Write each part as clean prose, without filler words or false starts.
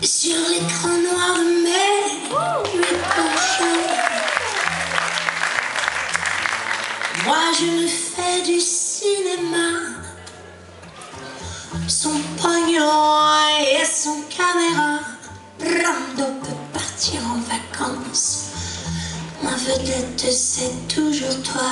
Sur l'écran noir de mes nuits blanches, moi je me fais du cinéma. Son pognon et son caméra, Brando peut partir en vacances. Ma vedette c'est toujours toi.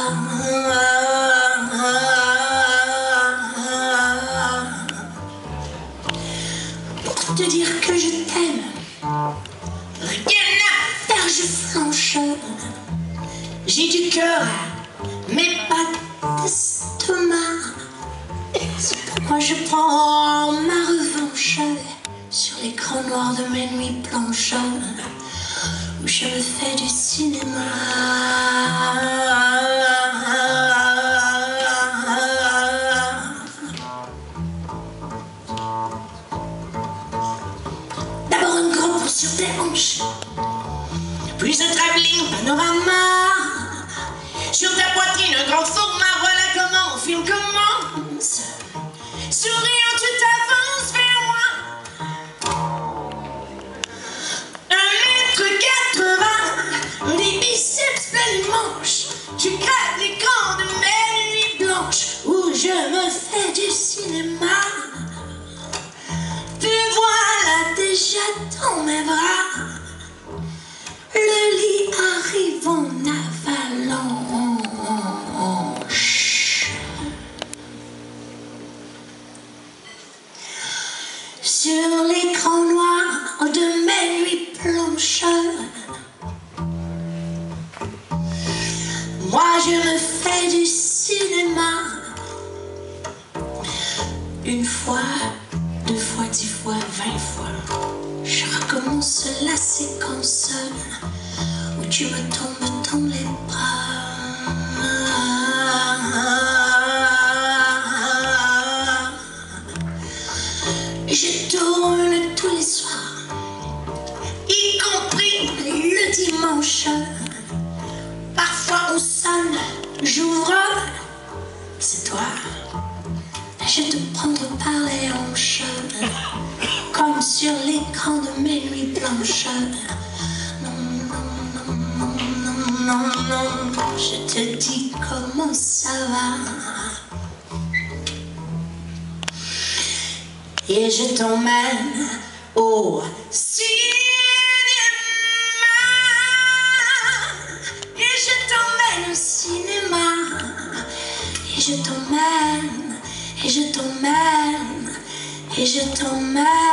Pour te dire que je t'aime, rien à faire, je flanche. J'ai du cœur, mais pas d'estomac. C'est pourquoi je prends ma revanche sur l'écran noir de mes nuits blanches, où je me fais du cinéma. D'abord un grand pont sur tes hanches, puis un travelling panorama. Sur ta poitrine, un grand format, voilà comment mon film commence. Souriant, tu t'avances vers moi. 1m80, des biceps plein les manches. Tu craques l'écran de mes nuits blanches, où je me fais du cinéma. Te voilà déjà dans mes bras. Le lit arrive en avalanche. Sur l'écran noir de mes nuits blanches, moi je me fais du cinéma. Une fois, 2 fois, 10 fois, 20 fois, je recommence la séquence où tu me tombes dans les bras. Je tourne tous les soirs, y compris le dimanche. Parfois on sonne, j'ouvre, c'est toi. Je te prendre par les hanches, comme sur l'écran de mes nuits blanches. Non, non, non, non, non, non, non, je te dis comment ça va. Et je t'emmène au cinéma. Et je t'emmène au cinéma. Et je t'emmène, et je t'emmène, et je t'emmène.